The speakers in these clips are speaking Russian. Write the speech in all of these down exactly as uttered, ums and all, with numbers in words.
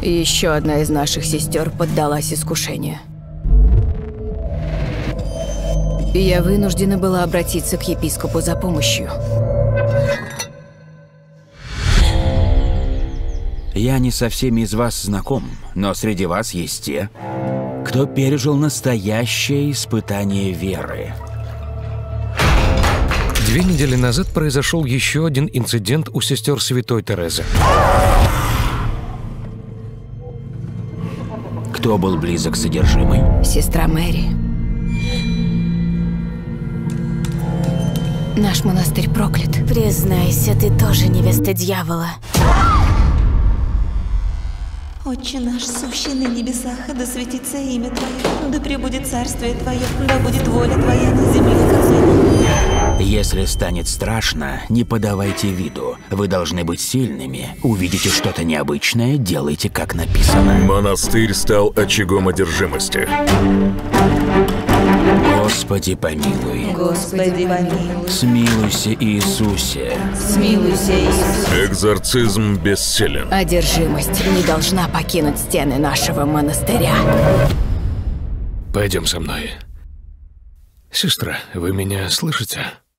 Еще одна из наших сестер поддалась искушению. И я вынуждена была обратиться к епископу за помощью. Я не со всеми из вас знаком, но среди вас есть те, кто пережил настоящее испытание веры. Две недели назад произошел еще один инцидент у сестер Святой Терезы. Кто был близок с одержимой? Сестра Мэри. Наш монастырь проклят. Признайся, ты тоже невеста дьявола. Отче наш, сущий на небесах, да светится имя Твое, да пребудет царствие Твое, да будет воля Твоя на земле, как на небе. Если станет страшно, не подавайте виду. Вы должны быть сильными. Увидите что-то необычное, делайте, как написано. Монастырь стал очагом одержимости. Господи помилуй. Господи помилуй. Смилуйся, Иисусе. Смилуйся, Иисус. Экзорцизм бессилен. Одержимость не должна покинуть стены нашего монастыря. Пойдем со мной. Сестра, вы меня слышите?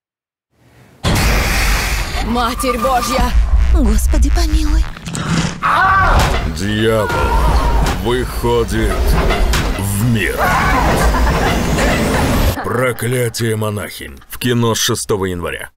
Матерь Божья! Господи помилуй. Дьявол выходит в мир. Проклятие монахинь. В кино с шестого января.